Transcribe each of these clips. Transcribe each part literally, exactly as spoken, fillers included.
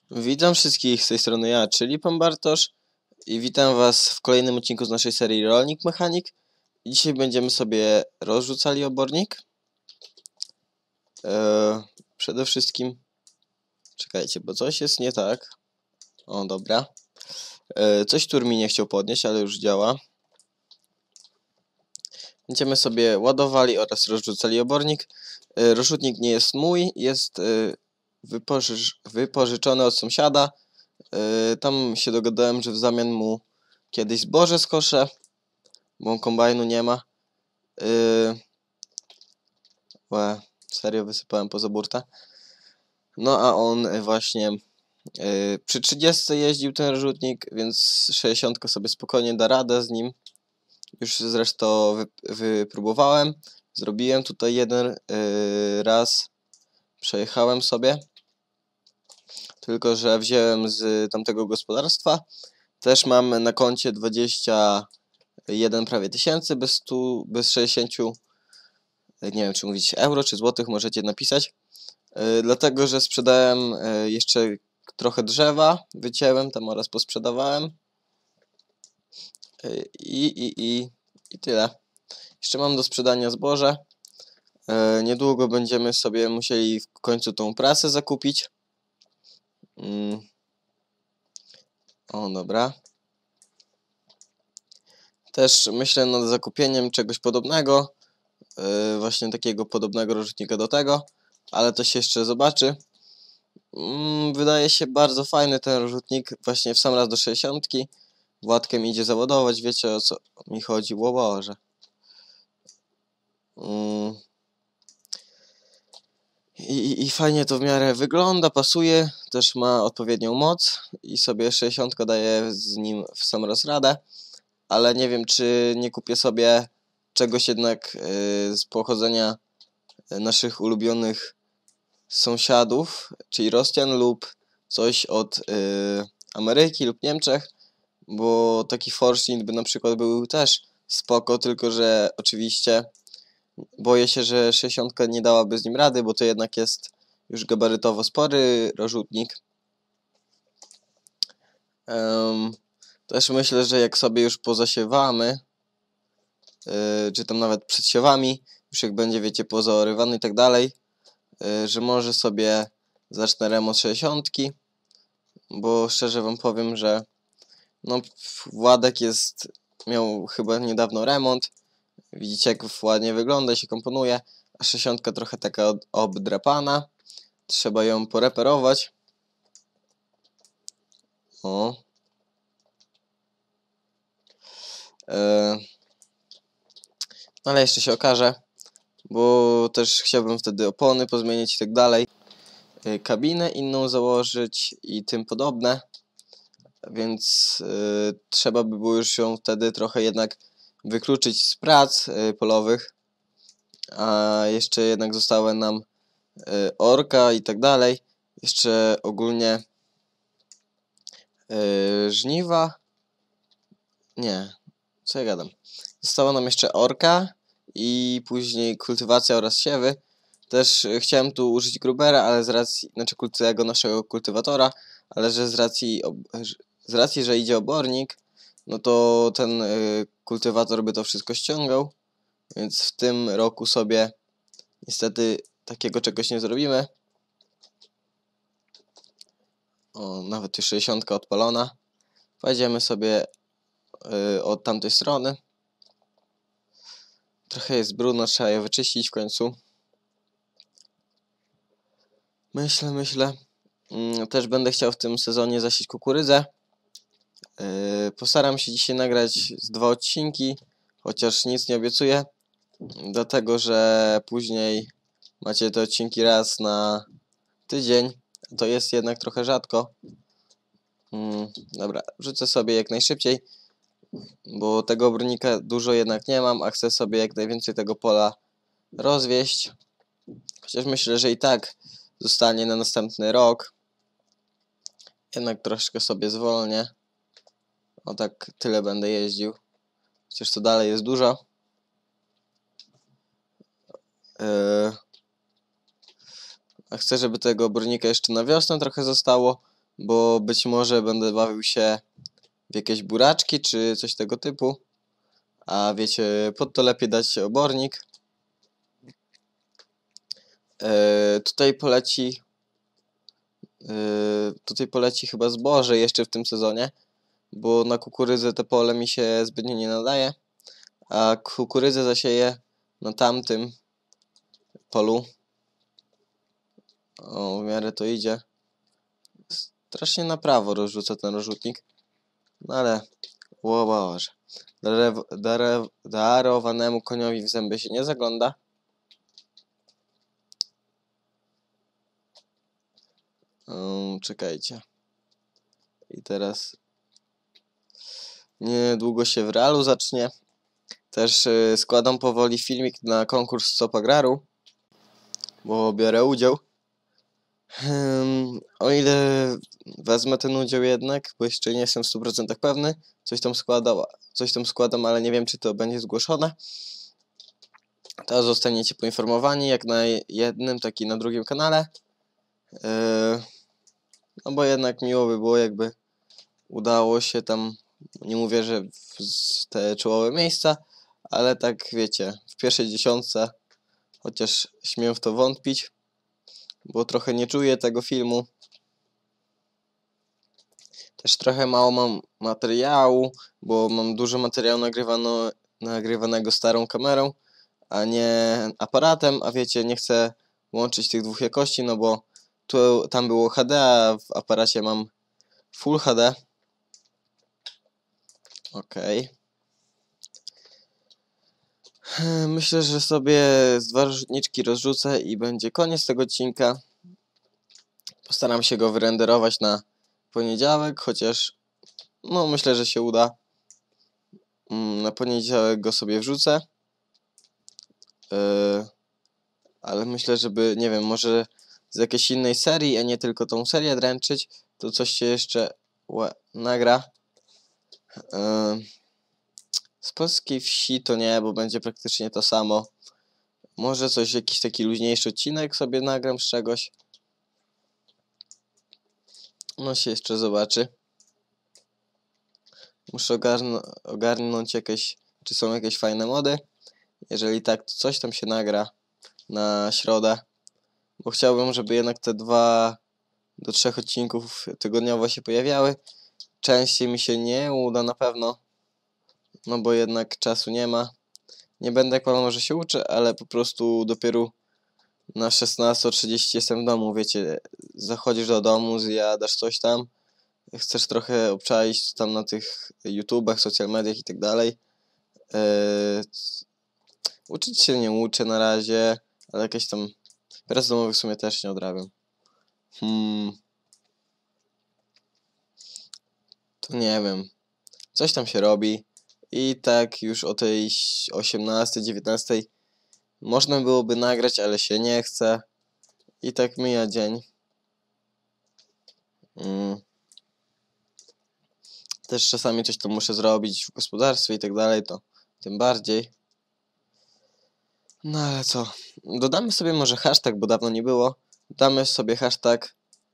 Witam wszystkich z tej strony ja, czyli Pan Bartosz, i witam Was w kolejnym odcinku z naszej serii Rolnik Mechanik. I dzisiaj będziemy sobie rozrzucali obornik. Eee, przede wszystkim, czekajcie, bo coś jest nie tak. O, dobra. Eee, coś tur mi nie chciał podnieść, ale już działa. Będziemy sobie ładowali oraz rozrzucali obornik. Eee, rozrzutnik nie jest mój, jest eee, wypożycz wypożyczony od sąsiada. Yy, tam się dogadałem, że w zamian mu kiedyś zboże skoszę, bo kombajnu nie ma. Yy... Łe, serio wysypałem poza burtę. No a on właśnie yy, przy trzydziestce jeździł ten rzutnik, więc sześćdziesiątka sobie spokojnie da radę z nim. Już zresztą wy, wypróbowałem. Zrobiłem tutaj jeden yy, raz. Przejechałem sobie. Tylko że wziąłem z tamtego gospodarstwa. Też mam na koncie dwadzieścia jeden prawie tysięcy, bez stu, bez sześćdziesięciu, nie wiem czy mówić euro czy złotych, możecie napisać. Yy, dlatego, że sprzedałem yy, jeszcze trochę drzewa, wycięłem tam oraz posprzedawałem. Yy, i, i, i, I tyle. Jeszcze mam do sprzedania zboże. Yy, niedługo będziemy sobie musieli w końcu tą prasę zakupić. Yy. O, dobra. Też myślę nad zakupieniem czegoś podobnego, yy, właśnie takiego podobnego rozrzutnika do tego, ale to się jeszcze zobaczy. Yy, wydaje się bardzo fajny ten rozrzutnik, właśnie w sam raz do sześćdziesiątki. Władkiem idzie załadować, wiecie o co mi chodzi, o Boże. Yy. I, I fajnie to w miarę wygląda, pasuje, też ma odpowiednią moc i sobie sześćdziesiątka daje z nim w sam raz radę. Ale nie wiem, czy nie kupię sobie czegoś jednak yy, z pochodzenia naszych ulubionych sąsiadów, czyli Rosjan, lub coś od yy, Ameryki lub Niemczech, bo taki Forschnitt by na przykład był też spoko, tylko że oczywiście boję się, że sześćdziesiątka nie dałaby z nim rady, bo to jednak jest już gabarytowo spory rozrzutnik. Um, Też myślę, że jak sobie już pozasiewamy, yy, czy tam nawet przed siewami, już jak będzie, wiecie, pozaorywany i tak dalej, yy, że może sobie zacznę remont sześćdziesiątki, bo szczerze wam powiem, że no, Władek jest, miał chyba niedawno remont, widzicie jak ładnie wygląda i się komponuje, a sześćdziesiątka trochę taka obdrapana, trzeba ją poreperować. O. Yy. Ale jeszcze się okaże, bo też chciałbym wtedy opony pozmienić i tak dalej, yy, kabinę inną założyć i tym podobne, więc yy, trzeba by było już ją wtedy trochę jednak wykluczyć z prac yy, polowych, a jeszcze jednak zostały nam yy, orka i tak dalej, jeszcze ogólnie yy, żniwa, nie, co ja gadam, została nam jeszcze orka i później kultywacja oraz siewy. Też chciałem tu użyć grubera, ale z racji, znaczy tego naszego kultywatora, ale że z racji, z racji, że idzie obornik, no to ten y, kultywator by to wszystko ściągał, więc w tym roku sobie niestety takiego czegoś nie zrobimy. O, nawet już sześćdziesiątka odpalona. Pojedziemy sobie y, od tamtej strony. Trochę jest brudno, trzeba je wyczyścić w końcu. Myślę, myślę. Yy, też będę chciał w tym sezonie zasiać kukurydzę. Yy, postaram się dzisiaj nagrać z dwa odcinki, chociaż nic nie obiecuję. Dlatego, że później macie te odcinki raz na tydzień. To jest jednak trochę rzadko. Yy, dobra, wrzucę sobie jak najszybciej, bo tego obornika dużo jednak nie mam, a chcę sobie jak najwięcej tego pola rozwieść. Chociaż myślę, że i tak zostanie na następny rok. Jednak troszkę sobie zwolnię. O tak tyle będę jeździł. Chociaż to dalej jest dużo. Yy. A chcę, żeby tego obornika jeszcze na wiosnę trochę zostało, bo być może będę bawił się w jakieś buraczki czy coś tego typu. A wiecie, pod to lepiej dać obornik. Yy, tutaj poleci yy, tutaj poleci chyba zboże jeszcze w tym sezonie, bo na kukurydzę to pole mi się zbytnio nie nadaje, a kukurydzę zasieję na tamtym polu. O, w miarę to idzie. Strasznie na prawo rozrzuca ten rozrzutnik, no ale o Boże. Darew, darew, darowanemu koniowi w zęby się nie zagląda. Um, czekajcie. I teraz niedługo się w realu zacznie. Też y, składam powoli filmik na konkurs Stop Agraru, bo biorę udział. Um, o ile wezmę ten udział jednak, bo jeszcze nie jestem w stu procentach pewny, coś tam składam, coś tam składam, ale nie wiem, czy to będzie zgłoszone. To zostaniecie poinformowani jak na jednym, tak i na drugim kanale. Yy, no bo jednak miło by było, jakby udało się tam, nie mówię, że w te czołowe miejsca, ale tak wiecie, w pierwszej dziesiątce, chociaż śmiem w to wątpić, bo trochę nie czuję tego filmu. Też trochę mało mam materiału, bo mam dużo materiału nagrywano, nagrywanego starą kamerą, a nie aparatem, a wiecie, nie chcę łączyć tych dwóch jakości, no bo tu, tam było H D, a w aparacie mam Full H D. Okej. Okay. Myślę, że sobie z dwa rzutniczki rozrzucę i będzie koniec tego odcinka. Postaram się go wyrenderować na poniedziałek, chociaż no myślę, że się uda. Na poniedziałek go sobie wrzucę. Yy, ale myślę, żeby, nie wiem, może z jakiejś innej serii, a nie tylko tą serię dręczyć, to coś się jeszcze nagra. Yy, z polskiej wsi to nie, bo będzie praktycznie to samo. Może coś, jakiś taki luźniejszy odcinek sobie nagram z czegoś. No się jeszcze zobaczy. Muszę ogarn ogarnąć jakieś, czy są jakieś fajne mody. Jeżeli tak, to coś tam się nagra na środę. Bo chciałbym, żeby jednak te dwa do trzech odcinków tygodniowo się pojawiały. Częściej mi się nie uda na pewno, no bo jednak czasu nie ma. Nie będę kłamał, że się uczę, ale po prostu dopiero na szesnastą trzydzieści jestem w domu, wiecie, zachodzisz do domu, zjadasz coś tam, chcesz trochę obczaić tam na tych YouTubach, social mediach i tak dalej. Eee, uczyć się nie uczę na razie, ale jakieś tam prac domowych w sumie też nie odrabiam. Hmm. To nie wiem. Coś tam się robi i tak już o tej osiemnastej, dziewiętnastej można byłoby nagrać, ale się nie chce. I tak mija dzień. Hmm. Też czasami coś tam muszę zrobić w gospodarstwie i tak dalej, to tym bardziej. No ale co? Dodamy sobie może hashtag, bo dawno nie było. Damy sobie hashtag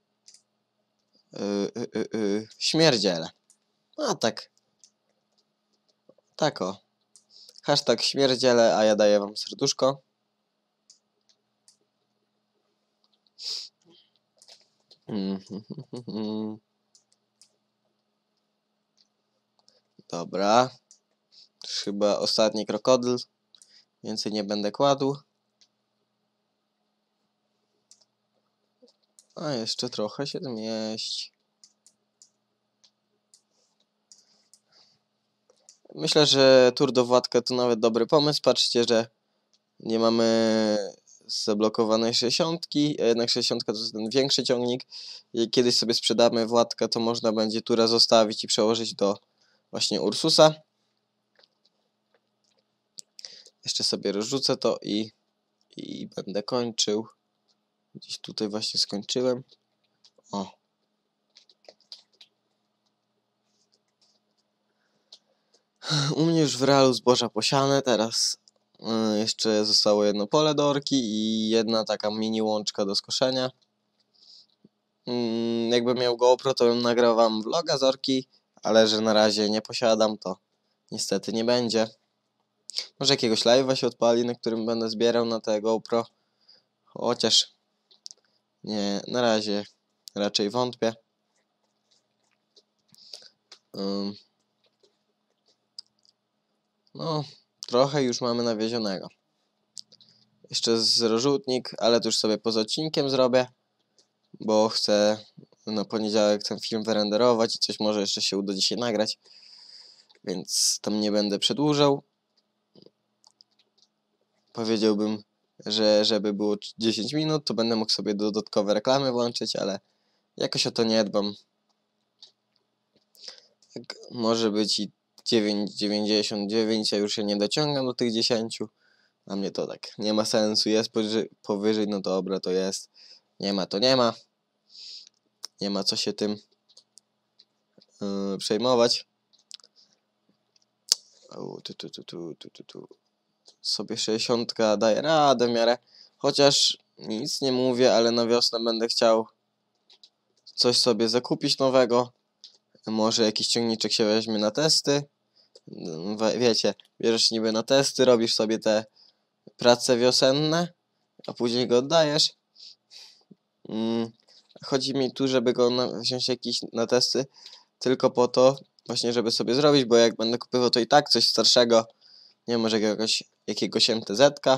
yy, yy, yy, śmierdziele. No tak. Tak o. Hashtag śmierdziele, a ja daję wam serduszko. Dobra. Chyba ostatni krokodyl. Więcej nie będę kładł. A jeszcze trochę się zmieści. Myślę, że Tour do Władka to nawet dobry pomysł. Patrzcie, że nie mamy zablokowanej sześćdziesiątki, a jednak sześćdziesiątka to jest ten większy ciągnik. I kiedyś sobie sprzedamy Władka, to można będzie Tura zostawić i przełożyć do właśnie Ursusa. Jeszcze sobie rozrzucę to i, i będę kończył. Gdzieś tutaj właśnie skończyłem. O. U mnie już w realu zboża posiane, teraz yy, jeszcze zostało jedno pole do orki i jedna taka mini łączka do skoszenia. Mm, jakbym miał GoPro, to bym nagrał wam vloga z Orki, ale że na razie nie posiadam, to niestety nie będzie. Może jakiegoś live'a się odpali, na którym będę zbierał na te GoPro. Chociaż nie, na razie raczej wątpię. Um, no, trochę już mamy nawiezionego. Jeszcze z rozrzutnik, ale to już sobie poza odcinkiem zrobię, bo chcę na poniedziałek ten film wyrenderować i coś może jeszcze się uda dzisiaj nagrać, więc tam nie będę przedłużał. Powiedziałbym, że żeby było dziesięć minut, to będę mógł sobie dodatkowe reklamy włączyć, ale jakoś o to nie dbam. Tak może być i dziewięć dziewięćdziesiąt dziewięć, ja już się nie dociągam do tych dziesięciu. Dla mnie to tak nie ma sensu. Jest powyżej, powyżej no dobra, to jest. Nie ma, to nie ma. Nie ma co się tym yy, przejmować. O, tu, tu, tu, tu, tu, tu, tu. Sobie sześćdziesiątka daje radę w miarę. Chociaż nic nie mówię, ale na wiosnę będę chciał coś sobie zakupić nowego. Może jakiś ciągniczek się weźmie na testy. Wiecie, bierzesz niby na testy, robisz sobie te prace wiosenne, a później go oddajesz. Hmm. Chodzi mi tu, żeby go na, wziąć jakiś na testy, tylko po to właśnie, żeby sobie zrobić, bo jak będę kupował to i tak coś starszego, nie wiem, może jakiegoś, jakiegoś M T Z-ka.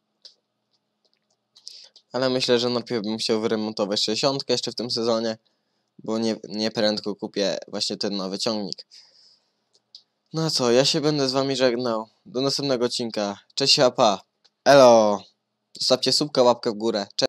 Ale myślę, że najpierw bym chciał wyremontować sześćdziesiątkę jeszcze w tym sezonie, bo nie, nie prędko kupię właśnie ten nowy ciągnik. No co, ja się będę z wami żegnał. Do następnego odcinka. Cześć, pa. Elo. Zostawcie subka, łapkę w górę. Cześć.